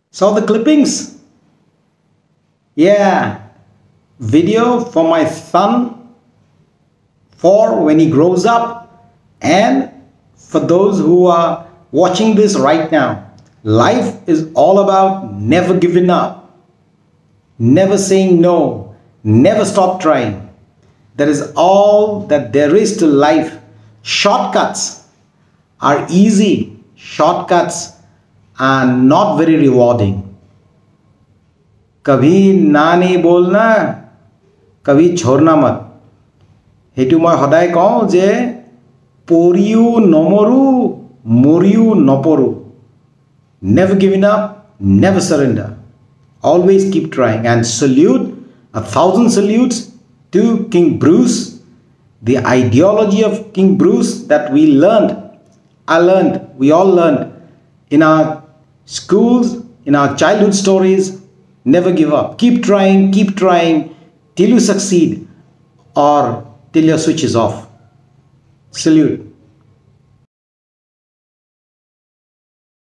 Saw the clippings? Yeah, video for my son for when he grows up, and for those who are watching this right now. Life is all about never giving up, never saying no, never stop trying. That is all that there is to life. Shortcuts are easy, shortcuts are not very rewarding. कभी ना नहीं बोलना, कभी छोड़ना मत. हेतु मैं सदाय कहूँ जे परियो नमरू मरियो नपरू. Never giving up, never surrender. Always keep trying, and salute, 1,000 salutes to King Bruce. The ideology of King Bruce that we learned, we all learned in our schools, in our childhood stories. Never give up. Keep trying till you succeed or till your switch is off. Salute.